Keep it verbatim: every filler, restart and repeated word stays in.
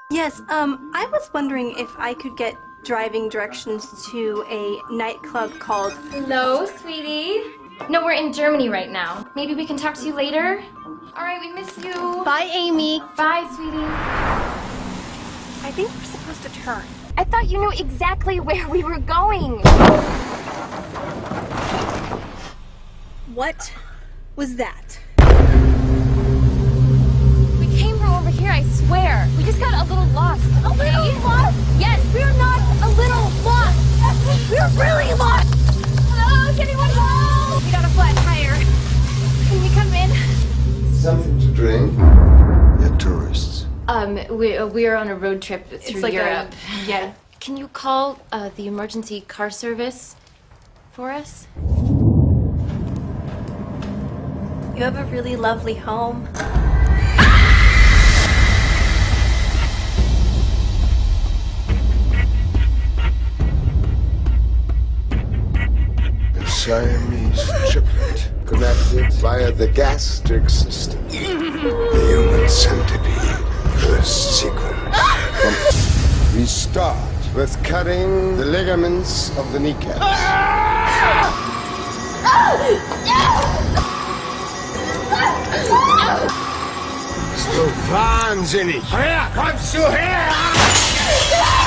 Yes, um, I was wondering if I could get driving directions to a nightclub called... Hello, sweetie. No, we're in Germany right now. Maybe we can talk to you later? All right, we miss you. Bye, Amy. Bye, sweetie. I think we're supposed to turn. I thought you knew exactly where we were going. What was that? We came from over here, I swear. We just got a little lost. A little lost? Yes, we're not a little lost. We're really lost. Hello, is anyone home? We got a flat tire. Can we come in? Something to drink? You're tourists. Um, we, uh, we're on a road trip through It's like Europe. A, yeah. Can you call uh, the emergency car service for us? You have a really lovely home. A Siamese triplet connected via the gastric system. The Human Centipede, first sequence. We start with cutting the ligaments of the kneecaps. So wahnsinnig! Her, kommst du her!